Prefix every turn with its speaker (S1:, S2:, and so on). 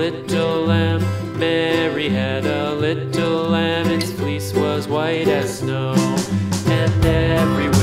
S1: little lamb. Mary had a little lamb, its fleece was white as snow. And everywhere